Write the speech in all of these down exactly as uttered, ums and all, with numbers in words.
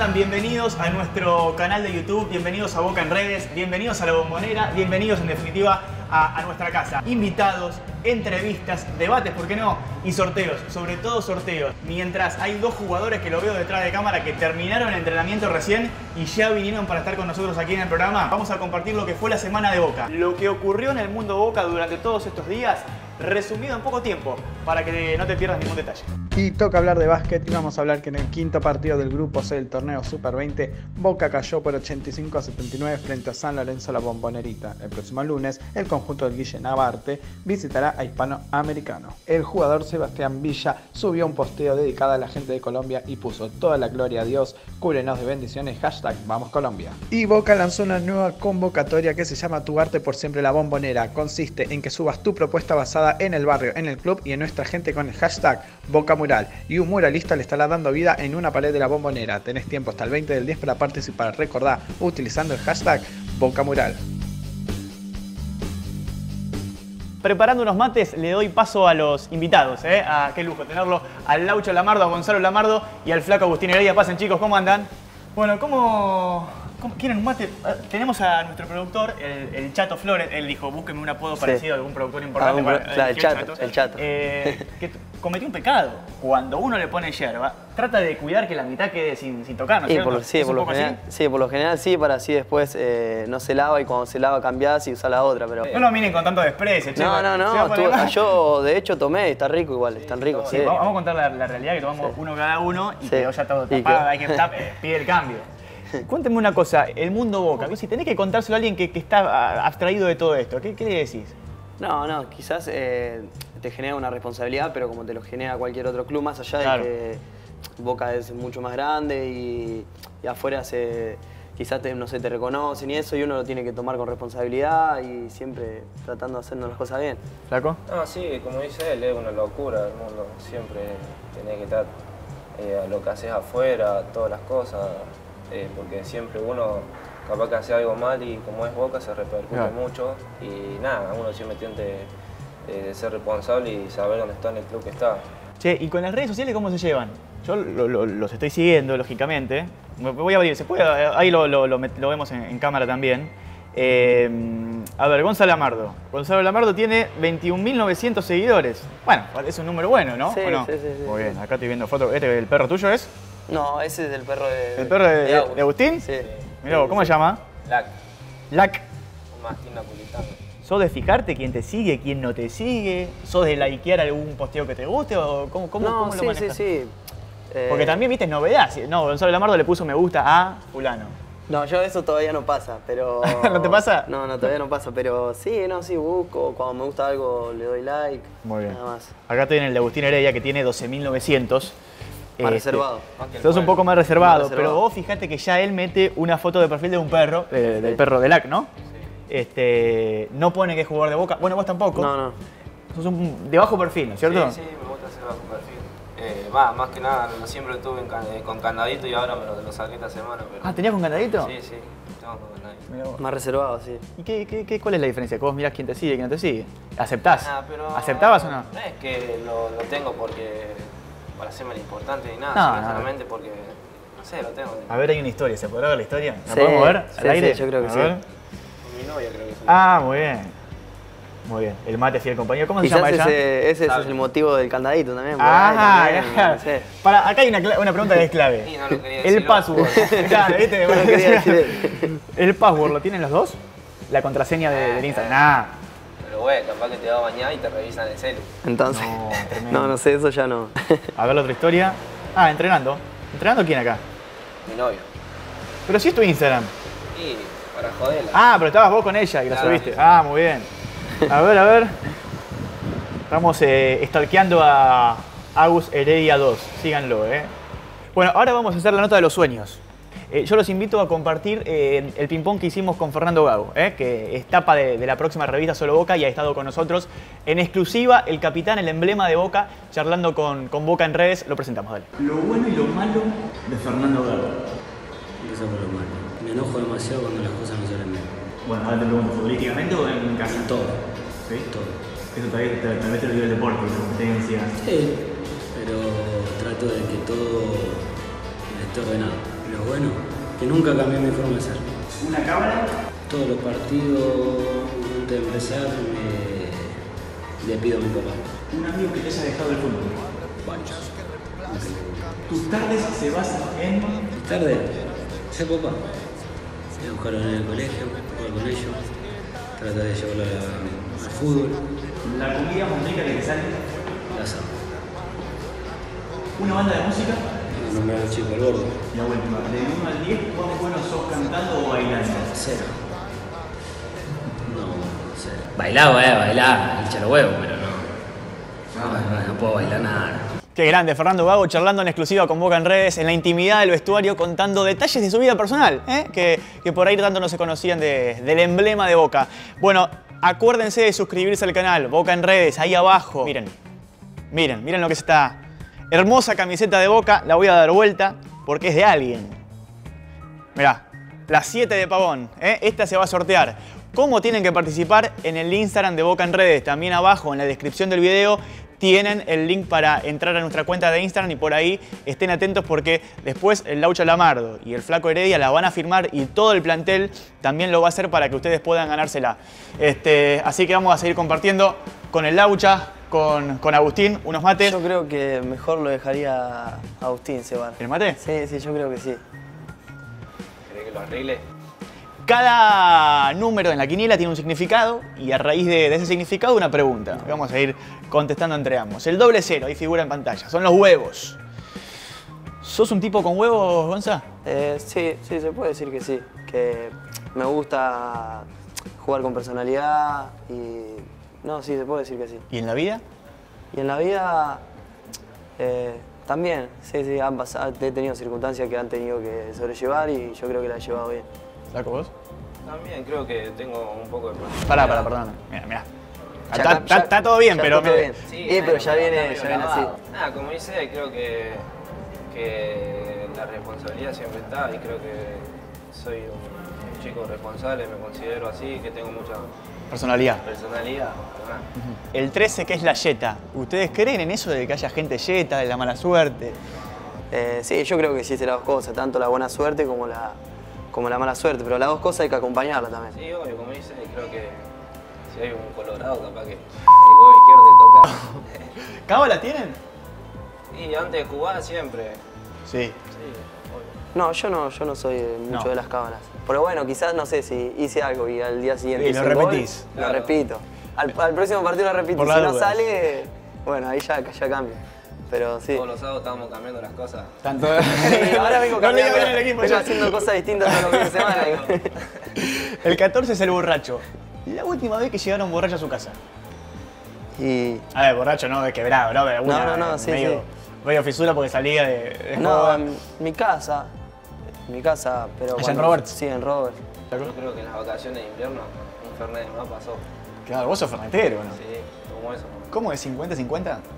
andan? Bienvenidos a nuestro canal de YouTube, bienvenidos a Boca en Redes, bienvenidos a La Bombonera, bienvenidos en definitiva a, a nuestra casa. Invitados, entrevistas, debates, ¿por qué no? Y sorteos, sobre todo sorteos. Mientras hay dos jugadores que lo veo detrás de cámara que terminaron el entrenamiento recién y ya vinieron para estar con nosotros aquí en el programa, vamos a compartir lo que fue la semana de Boca. Lo que ocurrió en el mundo Boca durante todos estos días, resumido en poco tiempo, para que no te pierdas ningún detalle. Y toca hablar de básquet y vamos a hablar que en el quinto partido del grupo C del torneo Super veinte, Boca cayó por ochenta y cinco a setenta y nueve frente a San Lorenzo La Bombonerita. El próximo lunes, el conjunto del Guille Navarte visitará a Hispanoamericano. El jugador Sebastián Villa subió un posteo dedicado a la gente de Colombia y puso: toda la gloria a Dios, cúbrenos de bendiciones, hashtag Vamos Colombia. Y Boca lanzó una nueva convocatoria que se llama Tu Arte por Siempre La Bombonera. Consiste en que subas tu propuesta basada en el barrio, en el club y en nuestra gente con el hashtag Boca Mural, y un muralista le estará dando vida en una pared de La Bombonera. Tenés tiempo hasta el veinte del diez para participar. Recordá, utilizando el hashtag Boca Mural. Preparando unos mates, le doy paso a los invitados, ¿eh? Ah, qué lujo tenerlo al Laucho Lamardo, a Gonzalo Lamardo y al flaco Agustín Heredia. Pasen, chicos, ¿cómo andan? Bueno, ¿cómo, cómo quieren un mate? Tenemos a nuestro productor, el, el Chato Flores. Él dijo, búsquenme un apodo sí. parecido a algún productor importante. Ah, para, claro, el, el Chato. Chato. El Chato. Eh, que cometió un pecado. Cuando uno le pone yerba, trata de cuidar que la mitad quede sin, sin tocar, ¿no es sí, cierto? por, sí, por lo general, sí, por lo general sí, para así después eh, no se lava y cuando se lava cambiás y usás la otra. Pero... No lo miren con tanto desprecio, che. No, no, no. Tú, yo de hecho tomé, está rico igual, sí, están ricos. Sí, sí. Vamos a contar la, la realidad, que tomamos sí. uno cada uno y sí. quedó ya todo tapado, hay que eh, pide el cambio. Cuénteme una cosa, el mundo Boca, si tenés que contárselo a alguien que, que está abstraído de todo esto, ¿qué, qué le decís? No, no, quizás eh, te genera una responsabilidad, pero como te lo genera cualquier otro club, más allá claro. de que Boca es mucho más grande y, y afuera se, quizás te, no sé, te reconocen y eso, y uno lo tiene que tomar con responsabilidad y siempre tratando de hacernos las cosas bien. ¿Flaco? No, sí, como dice él, es una locura el mundo, siempre tenés que estar eh, a lo que haces afuera, todas las cosas. Eh, porque siempre uno capaz que hace algo mal y como es Boca se repercute yeah. mucho y nada, uno siempre tiene de, de ser responsable y saber dónde está en el club que está. Che, ¿y con las redes sociales cómo se llevan? Yo lo, lo, los estoy siguiendo, lógicamente. Me voy a abrir, ¿se puede? Ahí lo, lo, lo, lo vemos en, en cámara también. Eh, a ver, Gonzalo Lamardo. Gonzalo Lamardo tiene veintiún mil novecientos seguidores. Bueno, es un número bueno, ¿no? Sí, ¿O no? sí, sí, sí. Muy bien, acá estoy viendo fotos. ¿Este, el perro tuyo es? No, ese es del perro de... ¿El perro de, de, de Agustín? Sí. Mirá vos, ¿cómo se llama? Lac. Lac. Un mastín napolitano. ¿Sos de fijarte quién te sigue, quién no te sigue? ¿Sos de likear algún posteo que te guste o cómo, cómo, no, cómo sí, lo manejas? sí, sí. Eh... Porque también, viste, es novedad. No, Gonzalo Lamardo le puso me gusta a fulano. No, yo eso todavía no pasa, pero... ¿No te pasa? No, no, todavía no pasa, pero sí, no, sí, busco. Cuando me gusta algo le doy like. Muy bien. Nada más. Acá estoy en el de Agustín Heredia, que tiene doce mil novecientos. Más este, reservado. Sos un poco más reservado, más reservado, pero vos fijate que ya él mete una foto de perfil de un perro, de, del sí. perro de Lac, ¿no? Sí. Este, no pone que es jugador de Boca. Bueno, vos tampoco. No, no. Sos un, de bajo perfil, ¿no es cierto? Sí, sí, me gusta hacer bajo perfil. Eh, va, más que nada, lo siempre lo tuve en can, eh, con candadito y ahora me lo, lo saqué esta semana. Pero... Ah, ¿tenías con candadito? Sí, sí, tengo con candadito. Mirá vos. Más reservado, sí. ¿Y qué, qué, qué, cuál es la diferencia? Que vos mirás quién te sigue y quién no te sigue. ¿Aceptás? Ah, pero ¿Aceptabas o no? No es que lo, lo tengo porque para hacerme lo importante ni nada, No, sino no. solamente porque, no sé, lo tengo. A ver, hay una historia. ¿Se podrá ver la historia? ¿La Sí, podemos ver al sí, aire? sí, yo creo que A sí. ver. Con mi novia creo que sí. Ah, muy bien. Muy bien. El mate fiel compañero. ¿Cómo se Quizás llama ella? ese, ese Sabe. es el motivo del candadito también. Ah, ahí también, claro. no sé. Para, acá hay una, una pregunta que es clave. Sí, no lo quería decir, El ¿no? password. Claro, ¿viste? No lo quería decir él. ¿El password lo tienen los dos? La contraseña de, del Instagram. Nah. Pero bueno, capaz que te va a bañar y te revisan el celu. Entonces, No, tremendo. no, no sé, eso ya no. A ver la otra historia. Ah, entrenando. ¿Entrenando quién acá? Mi novio. Pero sí es tu Instagram. Y para joderla. Ah, pero estabas vos con ella y la Claro, subiste. sí. Ah, muy bien. A ver, a ver. Estamos eh, stalkeando a Agus Heredia dos. Síganlo, ¿eh? Bueno, ahora vamos a hacer la nota de los sueños. Eh, yo los invito a compartir eh, el ping-pong que hicimos con Fernando Gago, ¿eh? Que es tapa de, de la próxima revista Solo Boca y ha estado con nosotros en exclusiva, el capitán, el emblema de Boca, charlando con, con Boca en redes. Lo presentamos, dale. Lo bueno y lo malo de Fernando Gago. Empieza por lo malo. Me enojo demasiado cuando las cosas no salen bien. Bueno, ahora te pregunto, ¿futbolísticamente o en casa? En todo. ¿Sí? Todo. Eso tal vez, tal vez te lo dio el deporte, la competencia. Sí, pero trato de que todo esté ordenado. Lo pero bueno, que nunca cambié mi forma de ser. ¿Una cámara? Todos los partidos, antes de empezar, me... le pido a mi papá. Un amigo que te haya dejado el fútbol. Varios. ¿Tus tardes se basan en...? Mis tardes, ser papá. Ir a buscarlo en el colegio, jugar con ellos, tratar de llevarlo a- al fútbol. ¿La comida más rica que te sale? El asado. ¿Una banda de música? No nombrar al chico, el gordo. La última. De uno al diez, ¿cuán bueno sos cantando o bailando? Cero. No, cero. Bailaba, eh, bailaba, hincha los huevos, pero no. No, no, no puedo bailar nada. Qué grande, Fernando Gago charlando en exclusiva con Boca en Redes, en la intimidad del vestuario, contando detalles de su vida personal, ¿eh? que, que por ahí tanto no se conocían de, del emblema de Boca. Bueno, acuérdense de suscribirse al canal, Boca en Redes, ahí abajo. Miren, miren, miren lo que es esta hermosa camiseta de Boca, la voy a dar vuelta porque es de alguien. Mirá, la siete de Pavón, ¿eh? Esta se va a sortear. ¿Cómo tienen que participar? En el Instagram de Boca en Redes, también abajo en la descripción del video tienen el link para entrar a nuestra cuenta de Instagram y por ahí estén atentos porque después el Laucha Lamardo y el Flaco Heredia la van a firmar y todo el plantel también lo va a hacer para que ustedes puedan ganársela. Este, así que vamos a seguir compartiendo con el Laucha, con, con Agustín, unos mates. Yo creo que mejor lo dejaría a Agustín cebar. ¿El mate? Sí, sí, yo creo que sí. ¿Querés que lo arregle? Cada número en la quiniela tiene un significado y a raíz de, de ese significado una pregunta. Vamos a ir contestando entre ambos. El doble cero, ahí figura en pantalla, son los huevos. ¿Sos un tipo con huevos, Gonza? Eh, sí, sí, se puede decir que sí. Que me gusta jugar con personalidad y... No, sí, se puede decir que sí. ¿Y en la vida? Y en la vida eh, también, sí, sí, han pasado, he tenido circunstancias que han tenido que sobrellevar y yo creo que la he llevado bien. ¿Flaco vos? También creo que tengo un poco de personalidad. Pará, pará, perdón. Mira, mira. Ya Está, acá- está- ya- está todo bien, ya pero... está todo me- bien. Sí, Sí, pero ya viene, ya viene así. Nada, como dice, creo que, que la responsabilidad siempre está y creo que soy un chico responsable, me considero así, que tengo mucha Personalidad. personalidad. ¿verdad? El trece, que es la yeta. ¿Ustedes creen en eso de que haya gente yeta, de la mala suerte? Eh, sí, yo creo que existen las dos cosas, tanto la buena suerte como la, como la mala suerte, pero las dos cosas hay que acompañarlas también. Sí, obvio, como dice, creo que si hay un colorado capaz que el huevo izquierdo toca. ¿Cábala tienen? Y antes de jugar siempre. Sí. Sí, obvio. No, yo no, yo no soy mucho No. de las cábalas. Pero bueno, quizás, no sé, si hice algo y al día siguiente Y hice lo un gol, repetís. lo Claro. repito. Al, al próximo partido lo repito. Por Si la no duda. sale, bueno, ahí ya, ya cambia. Pero sí. Todos los sábados estábamos cambiando las cosas. Tanto... Ahora vengo No le cambiando, digan el equipo vengo ya. haciendo cosas distintas a los fines de semana. El catorce es el borracho. La última vez que llegaron borrachos a su casa. Y A ver, borracho no, de quebrado, ¿no? De una, No, no, no, sí, medio, sí. medio fisura porque salía de, de no, joda. en mi casa, en mi casa, pero ¿Allá en cuando- Roberts? Sí, en Robert. Yo creo que en las vacaciones de invierno un Fernet no pasó. Claro, vos sos fernetero, ¿no? Sí, como eso. ¿Cómo es cincuenta cincuenta? Nah.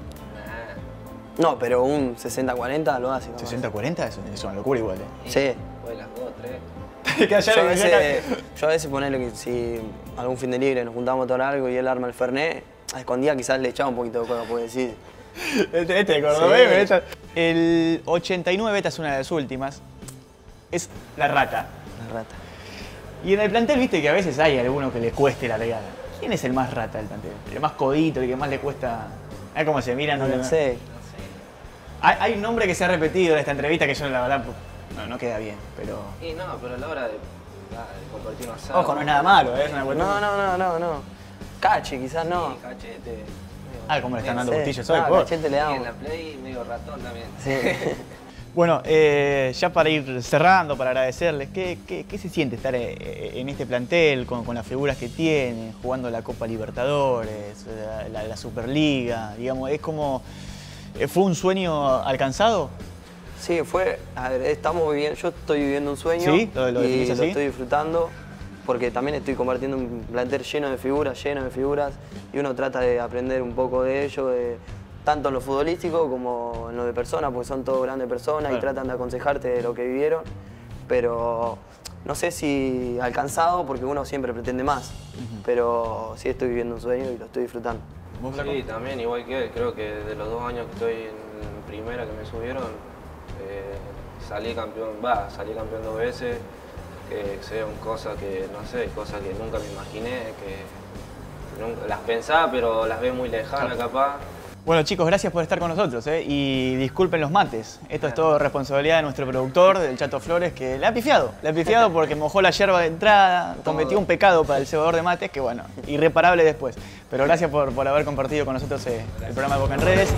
No, pero un sesenta cuarenta lo hace. ¿no? ¿sesenta cuarenta? Es, es una locura igual, ¿eh? Y Sí. después de las dos, tres. Que allá- Yo a allá- veces, yo a veces ponele que si algún fin de libre nos juntamos a tomar algo y él arma el Fernet, a escondida quizás le echaba un poquito de juego, puede decir. Este, este de Cordobés, Sí. esta- El ochenta y nueve, esta es una de las últimas, es la rata. La rata. Y en el plantel, viste que a veces hay alguno que le cueste la regada. ¿Quién es el más rata del plantel? El más codito, el que más le cuesta... Ah, cómo se miran. No, no, sé. Hay, hay un nombre que se ha repetido en esta entrevista que yo la verdad no, no queda bien, pero... Y no, pero a la hora de, ah, de compartir un asado. Ojo, no es nada malo, ¿eh? es una cuestión- No, no, no, no, no. Cache, quizás no. Sí, cachete. Ah, ¿cómo le están dando Sí. gustillos hoy? Ah, por- cachete le Y en damos. la play medio ratón también. Sí. Bueno, eh, ya para ir cerrando, para agradecerles, ¿qué, qué, qué se siente estar eh, en este plantel con, con las figuras que tiene, jugando la Copa Libertadores, la, la- la Superliga? Digamos, es como... eh, ¿Fue un sueño alcanzado? Sí, fue, a ver, estamos viviendo, yo estoy viviendo un sueño ¿Sí? ¿Lo- lo y definís lo así? estoy disfrutando porque también estoy compartiendo un plantel lleno de figuras, lleno de figuras y uno trata de aprender un poco de ello, de, tanto en lo futbolístico como en lo de personas, porque son todos grandes personas Claro. y tratan de aconsejarte de lo que vivieron, pero no sé si alcanzado porque uno siempre pretende más, pero sí estoy viviendo un sueño y lo estoy disfrutando. ¿Vos, Flaco? Sí, también, igual que él, creo que de los dos años que estoy en primera que me subieron, eh, salí campeón, va, salí campeón dos veces, que son cosas que, no sé, cosas que nunca me imaginé, que nunca, las pensaba pero las ves muy lejanas capaz. Bueno chicos, gracias por estar con nosotros ¿eh? Y disculpen los mates. Esto es todo responsabilidad de nuestro productor, del Chato Flores, que le ha pifiado. Le ha pifiado porque mojó la yerba de entrada, cometió un pecado para el cebador de mates que, bueno, irreparable después. Pero gracias por, por haber compartido con nosotros eh, el programa de Boca en Redes.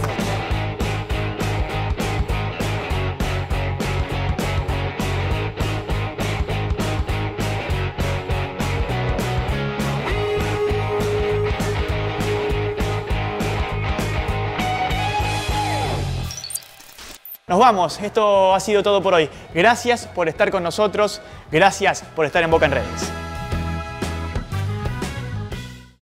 Nos vamos, esto ha sido todo por hoy. Gracias por estar con nosotros, gracias por estar en Boca en Redes.